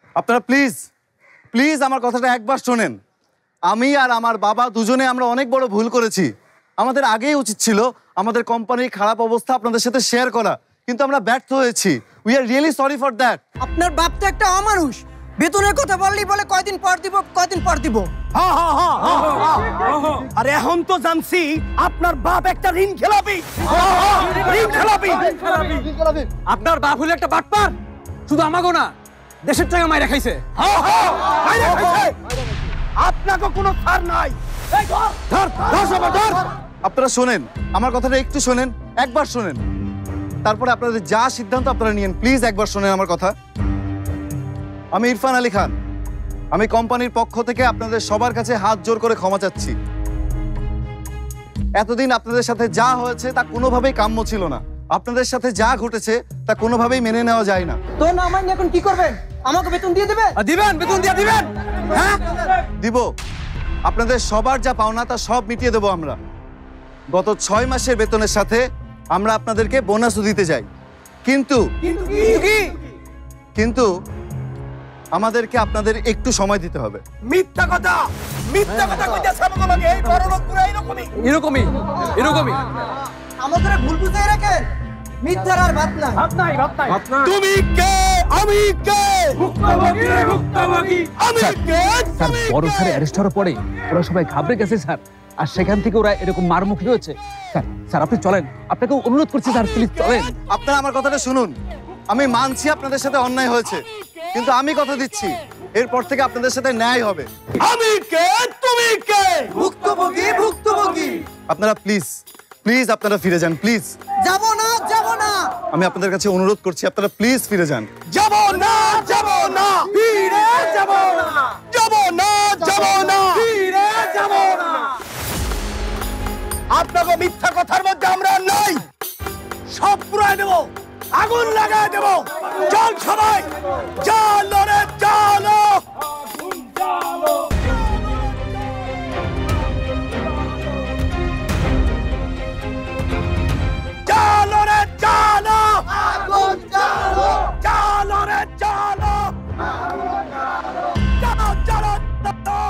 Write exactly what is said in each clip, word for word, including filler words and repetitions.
আপনারা please please আমার কথাটা একবার শোনেন। আমি আর আমার বাবা দুজনে আমরা অনেক বড় ভুল করেছি। আমাদের আগেই উচিত ছিল আমাদের কোম্পানির খারাপ অবস্থা আপনাদের সাথে শেয়ার করা, কিন্তু আমরা ব্যর্থ হয়েছি। We are really sorry for that. আপনার বাপ তো একটা অমানুষ, বেতনের কথা বললেই বলে কয়দিন পর দিব কয়দিন পর দিব। হ্যাঁ হ্যাঁ হ্যাঁ, আর এখন তো জানছি আপনার বাপ একটা ঋণ খেলাপি। ঋণ খেলাপি। আপনার বাপ হলো একটা বাটপার, শুধু আমাগো না দেশের টাকা মাইরা খাইছে। আপনাকে কোনো ছাড় নাই। আপনারা শোনেন, আমার কথাটা একটু শোনেন, একবার শোনেন, তারপরে আপনাদের যা সিদ্ধান্ত আপনারা নিয়েন। প্লিজ একবার শোনেন আমার কথা। আমি ইরফান আলী খান, আমি কোম্পানির পক্ষ থেকে আপনাদের সবার কাছে হাত জোর করে ক্ষমা চাচ্ছি। এতদিন আপনাদের সাথে যা হয়েছে তা কোনোভাবেই কাম্য ছিল না। আপনাদের সাথে যা ঘটেছে তা কোনোভাবেই মেনে নেওয়া যায় না। তো না মাইনে এখন কি করবেন? আমাকে বেতন দিয়ে দেবেন? দিবেন, বেতন দিয়ে দিবেন। হ্যাঁ দিব। আপনাদের সবার যা পাওনা তা সব মিটিয়ে দেবো আমরা। গত ছয় মাসের বেতনের সাথে আমরা আপনাদেরকে বোনাসও দিতে যাই, কিন্তু কিন্তু আমাদেরকে আপনাদের একটু সময় দিতে হবে। মিথ্যা কথা, মিথ্যা কথা কইতাছ আমাকে। এই বড় লোক পুরো এরকমই এরকমই এরকমই আমাদের ভুল বুঝাই রাখেন। মিথ্যার আর ভাত নাই। ভাত নাই, ভাত নাই। তুমি কে? আমি কে? ভুক্তভোগী, ভুক্তভোগী। আমি কে? স্যার বড় স্যার অ্যারেস্ট হওয়ার পরে ওরা সবাই ঘাবড়ে গেছে স্যার, আর সেখান থেকে ওরা এরকম মারমুখী হয়েছে। স্যার স্যার আপনি চলেন, আপনাকে অনুরোধ করছি স্যার, প্লিজ চলেন। আপনারা আমার কথাটা শুনুন। আমি মানছি আপনাদের সাথে অন্যায় হয়েছে, কিন্তু আমি কথা দিচ্ছি এরপর থেকে আপনাদের সাথে ন্যায় হবে। আমি কে? তুমি কে? ভুক্তভোগী, ভুক্তভোগী। আপনারা প্লিজ প্লিজ আপনারা ফিরে যান, প্লিজ। যাব না, যাব না। আমি আপনাদের কাছে অনুরোধ করছি, আপনারা প্লিজ ফিরে যান। যাব না, যাব না, ফিরে যাব না, যাব না, যাব না, ফিরে যাব না। আপনাকে মিথ্যা কথার মধ্যে আমরা নাই। সব পুরাই দেব, আগুন লাগাই দেব। চল সবাই, চলো রে চলো। চলো রে চলো, আগুন চলো, চলো রে চলো, চলো চলো চলো,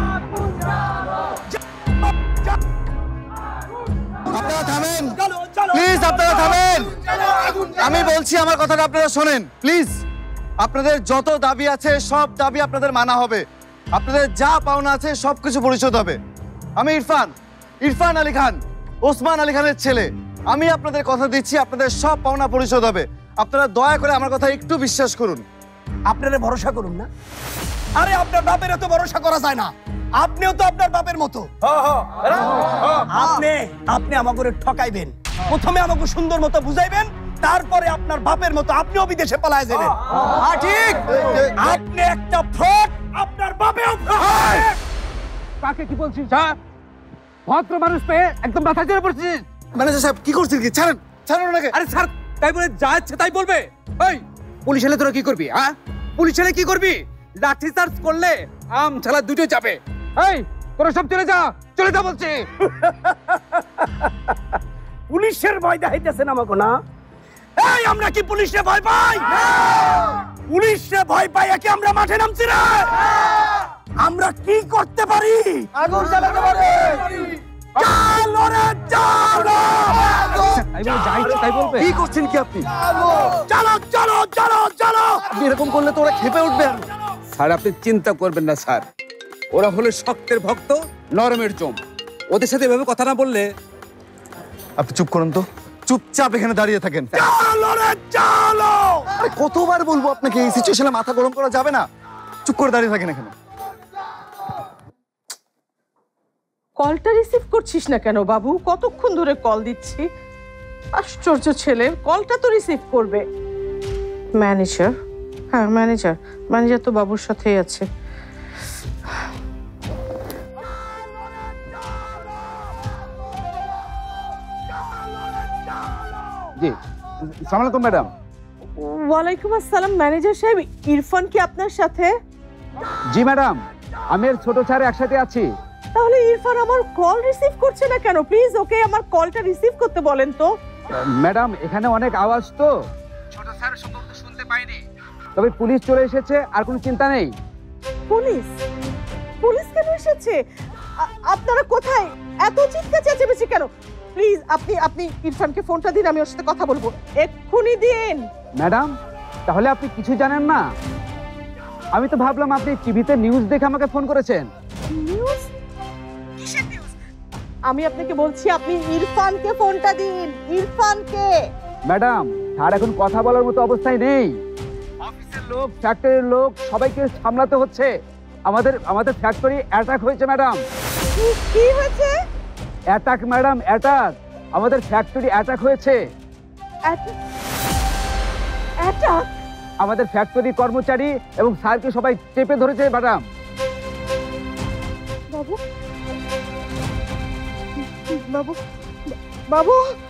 আপনারা থামেন, প্লিজ আপনারা থামেন। আমি বলছি আমার কথাটা আপনারা শোনেন প্লিজ। আপনাদের যত দাবি আছে সব দাবি আপনাদের মানা হবে। আপনাদের যা পাওনা আছে সবকিছু পরিশোধ হবে। আমি ইরফান ইরফান আলী খান, ওসমান আলী খানের ছেলে। আমি আপনাদের কথা দিচ্ছি আপনাদের সব পাওনা পরিশোধ হবে। আপনারা দয়া করে আমার কথা একটু বিশ্বাস করুন। আপনারা ভরসা করুন না। আরে আপনার বাপের এত ভরসা করা যায় না। আপনিও তো আপনার বাপের মতো। আপনি আপনি আমাকে ঠকাইবেন। প্রথমে আমাকে সুন্দর মতো বুঝাইবেন, তারপরে আপনার বাপের মতো আপনিও বিদেশে পালায় যাবেন। ঠিক, আপনি একটা ফ্রড, আপনার বাপেও ফ্রড। কাকে কি বলছিস স্যার? ভদ্র মানুষ পেয়ে একদম মাথা চড়ে পড়ছিস। ম্যানেজার সাহেব কি করছেন? কি ছাড়েন, ছাড়েন ওনাকে। আরে স্যার তাই বলে যা ইচ্ছে তাই বলবে? এই পুলিশ এলে তোরা কি করবি? হ্যাঁ পুলিশ এলে কি করবি? লাঠি চার্জ করলে আম ছালা দুটো যাবে। এই তোরা সব চলে যা, চলে যা বলছি। পুলিশের ভয় দেখাইতেছেন আমাকে না? এই আমরা কি পুলিশে ভয় পাই? পুলিশে ভয় পাই কি আমরা মাঠে নামছি না? আমরা কি করতে পারি? আগুন জ্বালাতে পারি। চলো রে চলো, তাই বলে যা ইচ্ছে তাই বলবে? কি করছেন কি আপনি? চলো চলো চলো চলো। আপনি এরকম করলে তো ওরা খেপে উঠবে। স্যার আপনি চিন্তা করবেন না স্যার, ওরা হলো শক্তের ভক্ত, নরমের জম। ওদের সাথে এভাবে কথা না বললে। আপনি চুপ করুন তো, চুপচাপ এখানে দাঁড়িয়ে থাকেন। চলো রে চলো। আরে কতবার বলবো আপনাকে এই সিচুয়েশনে মাথা গরম করা যাবে না। চুপ করে দাঁড়িয়ে থাকেন এখানে। কলটা রিসিভ করছিস না কেন বাবু? কতক্ষণ ধরে কল দিচ্ছি। আশ্চর্য ছেলে, কলটা তো রিসিভ করবে। ম্যানেজার? হ্যাঁ ম্যানেজার, ম্যানেজার তো বাবুর সাথেই আছে। জি আসসালামু আলাইকুম ম্যাডাম। ওয়ালাইকুম আসসালাম। ম্যানেজার সাহেব, ইরফান কি আপনার সাথে? জি ম্যাডাম, আমি আর ছোট স্যার একসাথে আছি। তাহলে ইরফান আমার কল রিসিভ করছে না কেন? প্লিজ ওকে আমার কলটা রিসিভ করতে বলেন তো। ম্যাডাম এখানে অনেক আওয়াজ তো ছোট স্যার সম্ভবত শুনতে পাইনি, তো তবে পুলিশ চলে এসেছে, আর কোনো চিন্তা নেই। পুলিশ পুলিশ কেন এসেছে? আ- আপনারা কোথায়? এত চিৎকার চেঁচামেচি কেন? প্লিজ আপনি আপনি ইরফানকে ফোনটা দিন, আমি ওর সাথে কথা বলবো। এক্ষুনি দিন। ম্যাডাম, তাহলে আপনি কিছু জানেন না? আমি তো ভাবলাম আপনি টিভিতে নিউজ দেখে আমাকে ফোন করেছেন। নিউজ? কিসের নিউজ? আমি আপনাকে বলছি আপনি ইরফানকে ফোনটা দিন, ইরফানকে। ম্যাডাম, স্যার এখন কথা বলার মতো অবস্থায় নেই। অফিসের লোক, ফ্যাক্টরির লোক সবাইকে সামলাতে হচ্ছে। আমাদের আমাদের ফ্যাক্টরি অ্যাটাক হয়েছে ম্যাডাম। কি কি হয়েছে? Attack madam, attack. আমাদের ফ্যাক্টরি অ্যাটাক হয়েছে। অ্যাটাক? আমাদের ফ্যাক্টরি কর্মচারী এবং স্যারকে সবাই চেপে ধরেছে ম্যাডাম। বাবু বাবু বাবু